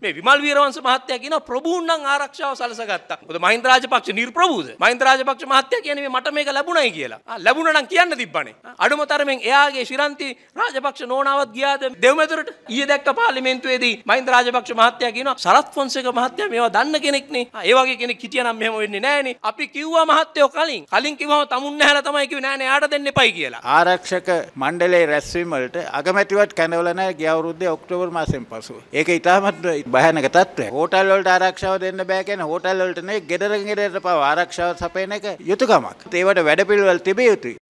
මේ විමල් වීරවංශ මහත්තයා කියනවා ප්‍රභූන් නම් ආරක්ෂාව සලසගත්තා. මොකද මහින්ද රාජපක්ෂ නිර්ප්‍රභූද? මහින්ද රාජපක්ෂ මහත්තයා කියන්නේ මට මේක ලැබුණයි කියලා. ලැබුණා නම් කියන්න තිබ්බනේ. අඩුම තරමින් එයාගේ ශිරන්ති රාජපක්ෂ නෝනාවත් ගියාද දෙව්මැදුරට? ඊයේ දැක්ක පාර්ලිමේන්තුවේදී මහින්ද රාජපක්ෂ මහත්තයා කියනවා සරත් ෆොන්සේක මහත්තයා මේවා දන්න කෙනෙක් නේ. ඒ වගේ කෙනෙක් හිටියා නම් මෙහෙම වෙන්නේ නෑනේ. අපි කිව්වා මහත්තයෝ කලින් කිව්වම තමුන් නැහැලා තමයි කිව්වේ නෑනේ එයාට දෙන්න එපයි කියලා. ආරක්ෂක මණ්ඩලයේ රැස්වීම වලට අගමැතිවත් කැඳවලා නැහැ ගිය අවුරුද්දේ ඔක්තෝබර් මාසෙන් පසු. ඒක ඉතාමත් භයානක තත්ත්වයක්. හෝටල් වලට ආරක්ෂාව දෙන්න බෑ කියන්නේ හෝටල් වලට නෙවෙයි ගෙදරින් ගෙදරට පව ආරක්ෂාව සපයන එක යුතුයකමක්. ඒවට වැඩපිළිවෙල තිබිය යුතුයි.